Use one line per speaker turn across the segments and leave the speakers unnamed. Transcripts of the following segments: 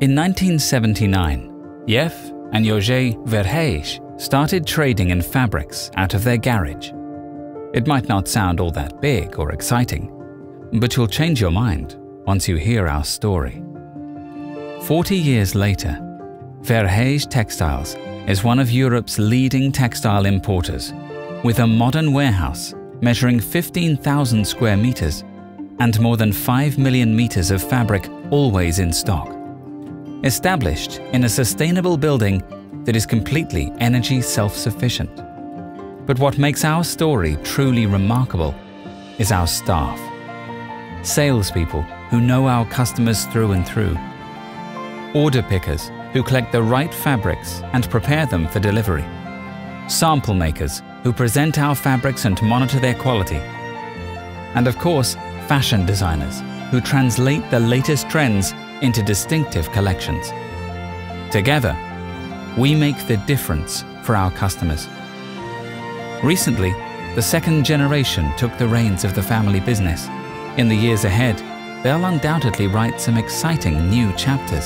In 1979, Jeff and Jože Verhage started trading in fabrics out of their garage. It might not sound all that big or exciting, but you'll change your mind once you hear our story. 40 years later, Verhage Textiles is one of Europe's leading textile importers, with a modern warehouse measuring 15,000 square meters and more than 5 million meters of fabric always in stock. Established in a sustainable building that is completely energy self-sufficient. But what makes our story truly remarkable is our staff. Salespeople who know our customers through and through. Order pickers who collect the right fabrics and prepare them for delivery. Sample makers who present our fabrics and monitor their quality. And of course, fashion designers who translate the latest trends into distinctive collections. Together, we make the difference for our customers. Recently, the second generation took the reins of the family business. In the years ahead, they'll undoubtedly write some exciting new chapters.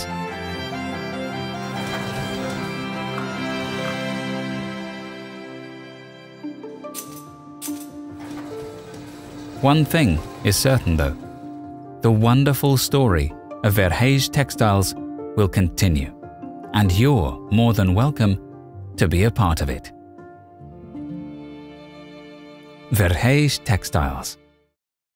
One thing is certain though, the wonderful story of Verhage Textiles will continue, and you're more than welcome to be a part of it. Verhage Textiles.